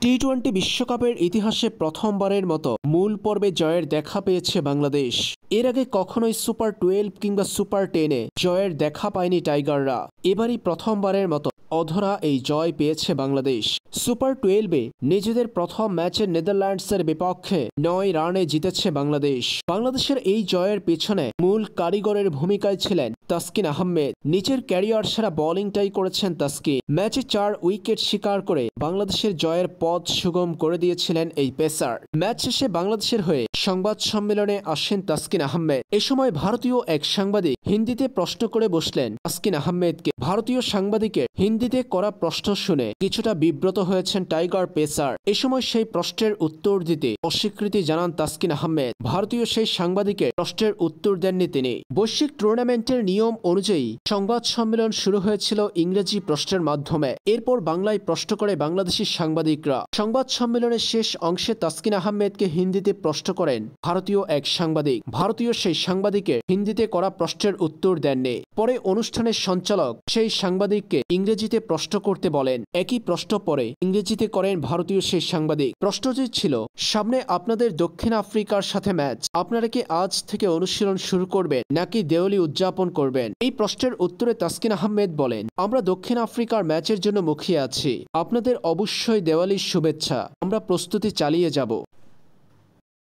টি-20 বিশ্বকাপের ইতিহাসে প্রথমবারের মতো মূল পর্বে জয়ের দেখা পেয়েছে বাংলাদেশ। এর আগে কখনোই সুপার 12 কিংবা সুপার 10-এ জয়ের দেখা পায়নি টাইগাররা। এবারই প্রথমবারের মতো অধরা এই জয় পেয়েছে বাংলাদেশ। সুপার 12-এ নিজেদের প্রথম ম্যাচে নেদারল্যান্ডসের বিপক্ষে 9 রানে জিতেছে বাংলাদেশ। বাংলাদেশের এই জয়ের পেছনে মূল কারিগরের ভূমিকায় ছিলেন তাসকিন আহমেদ। নিজের ক্যারিয়ার সেরা বোলিংটাই করেছেন তাসকিন। ম্যাচে 4 উইকেট শিকার করে বাংলাদেশের জয়ের পথ সুগম করে দিয়েছিলেন এই পেসার। ম্যাচ শেষে বাংলাদেশের হয়ে সংবাদ সম্মেলনে আসেন তাসকিন আহমেদ। এ সময় ভারতীয় এক সাংবাদিক হিন্দিতে প্রশ্ন করে বসলেন তাসকিন আহমেদকে। ভারতীয় সাংবাদিকের হিন্দিতে করা প্রশ্ন শুনে কিছুটা বিব্রত হয়েছেন টাইগার পেসার। এ সময় সেই প্রশ্নের উত্তর দিতে অস্বীকৃতি জানান তাসকিন আহমেদ। ভারতীয় সেই সাংবাদিকের প্রশ্নের উত্তর দেননি তিনি। বৈশ্বিক টুর্নামেন্টের নিয়ম অনুযায়ী সংবাদ সম্মেলন শুরু হয়েছিল ইংরেজি প্রশ্নের মাধ্যমে। এরপর বাংলায় প্রশ্ন করে বাংলাদেশি সাংবাদিকরা। সংবাদ সম্মেলনের শেষ অংশে তাসকিন আহমেদকে হিন্দিতে প্রশ্ন করেন ভারতীয় এক সাংবাদিক। ভারতীয় সেই সাংবাদিকের হিন্দিতে করা প্রশ্নের উত্তর দেননি। পরে অনুষ্ঠানের সঞ্চালক সেই সাংবাদিককে ইংরেজিতে প্রশ্ন করতে বলেন। একই প্রশ্ন পরে ইংরেজিতে করেন ভারতীয় সেই সাংবাদিক। প্রশ্নটি ছিল, সামনে আপনাদের দক্ষিণ আফ্রিকার সাথে ম্যাচ, আপনারা কি আজ থেকে অনুশীলন শুরু করবেন নাকি দেওয়ালি উদযাপন করবেন? এই প্রশ্নের উত্তরে তাসকিন আহমেদ বলেন, আমরা দক্ষিণ আফ্রিকার ম্যাচের জন্য মুখিয়ে আছি, আপনাদের অবশ্যই দেওয়ালির শুভেচ্ছা, আমরা প্রস্তুতি চালিয়ে যাব।